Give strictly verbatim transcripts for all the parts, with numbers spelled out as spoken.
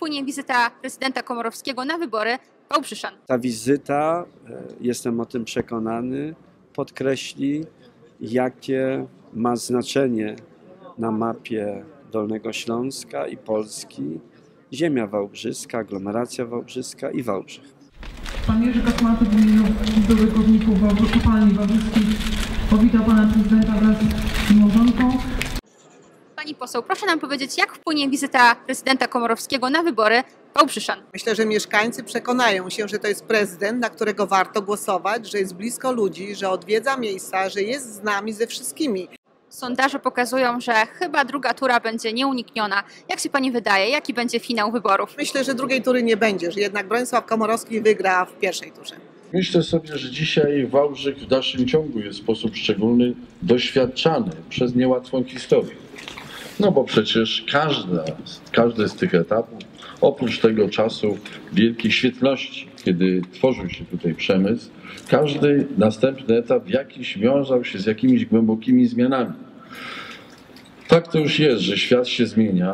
wpłynie wizyta prezydenta Komorowskiego na wybory Wałbrzyszan? Ta wizyta, jestem o tym przekonany, podkreśli, jakie ma znaczenie na mapie Dolnego Śląska i Polski ziemia wałbrzyska, aglomeracja wałbrzyska i Wałbrzych. Pan Jerzy Kosmaty w imieniu byłych górników kopalni wałbrzyskich powitał pana prezydenta wraz z małżonką. Pani poseł, proszę nam powiedzieć, jak wpłynie wizyta prezydenta Komorowskiego na wybory Wałbrzyszan? Myślę, że mieszkańcy przekonają się, że to jest prezydent, na którego warto głosować, że jest blisko ludzi, że odwiedza miejsca, że jest z nami, ze wszystkimi. Sondaże pokazują, że chyba druga tura będzie nieunikniona. Jak się pani wydaje, jaki będzie finał wyborów? Myślę, że drugiej tury nie będzie, że jednak Bronisław Komorowski wygra w pierwszej turze. Myślę sobie, że dzisiaj Wałbrzych w dalszym ciągu jest w sposób szczególny doświadczany przez niełatwą historię. No bo przecież każda, każdy z tych etapów, oprócz tego czasu wielkiej świetności, kiedy tworzył się tutaj przemysł, każdy następny etap jakiś wiązał się z jakimiś głębokimi zmianami. Tak to już jest, że świat się zmienia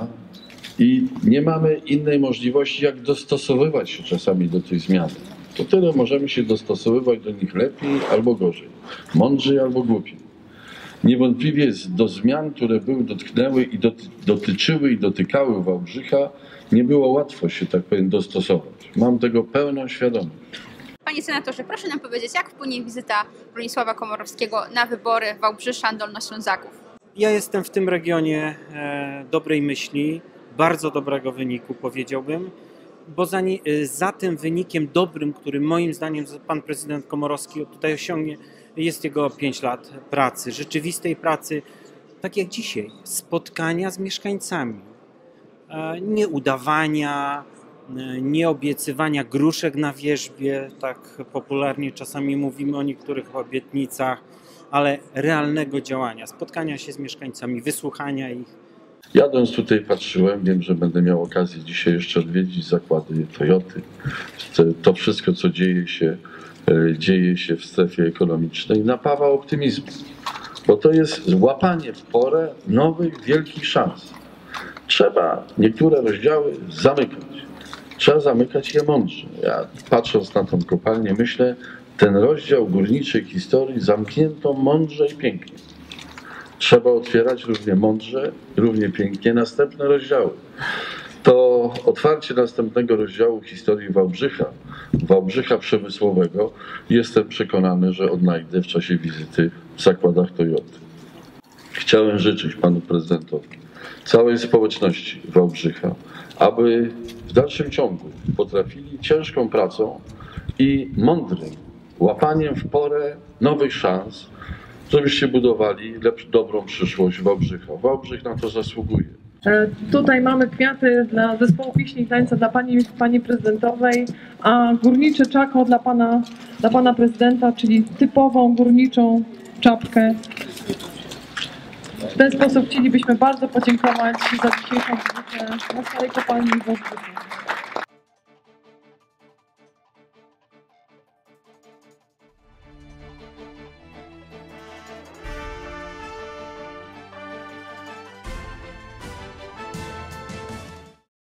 i nie mamy innej możliwości, jak dostosowywać się czasami do tej zmiany. To tyle możemy się dostosowywać do nich lepiej albo gorzej, mądrzej albo głupiej. Niewątpliwie do zmian, które były dotknęły i doty dotyczyły i dotykały Wałbrzycha, nie było łatwo się, tak powiem, dostosować. Mam tego pełną świadomość. Panie senatorze, proszę nam powiedzieć, jak wpłynie wizyta Bronisława Komorowskiego na wybory Wałbrzyszan, Dolnoślązaków? Ja jestem w tym regionie e, dobrej myśli, bardzo dobrego wyniku, powiedziałbym, bo za, nie, za tym wynikiem dobrym, który moim zdaniem pan prezydent Komorowski tutaj osiągnie, jest jego pięć lat pracy, rzeczywistej pracy, tak jak dzisiaj, spotkania z mieszkańcami, e, nie udawania, e, nie obiecywania gruszek na wierzbie, tak popularnie czasami mówimy o niektórych obietnicach, ale realnego działania, spotkania się z mieszkańcami, wysłuchania ich. Jadąc tutaj patrzyłem, wiem, że będę miał okazję dzisiaj jeszcze odwiedzić zakłady Toyoty. To wszystko, co dzieje się, dzieje się w strefie ekonomicznej, napawa optymizmem, bo to jest złapanie w porę nowych, wielkich szans. Trzeba niektóre rozdziały zamykać. Trzeba zamykać je mądrze. Ja patrząc na tą kopalnię myślę, ten rozdział górniczej historii zamknięto mądrze i pięknie. Trzeba otwierać równie mądrze, równie pięknie następne rozdziały. To otwarcie następnego rozdziału historii Wałbrzycha, Wałbrzycha przemysłowego, jestem przekonany, że odnajdę w czasie wizyty w zakładach Toyoty. Chciałem życzyć panu prezydentowi, całej społeczności Wałbrzycha, aby w dalszym ciągu potrafili ciężką pracą i mądrym łapaniem w porę nowych szans, żebyście budowali lepszą, dobrą przyszłość Wałbrzycha. Wałbrzych na to zasługuje. E, tutaj mamy kwiaty dla zespołu pieśni i tańca dla pani, pani prezydentowej, a górnicze czako dla pana, dla pana prezydenta, czyli typową górniczą czapkę. W ten sposób chcielibyśmy bardzo podziękować za dzisiejszą wizytę na stałej kopalni w Wałbrzychu.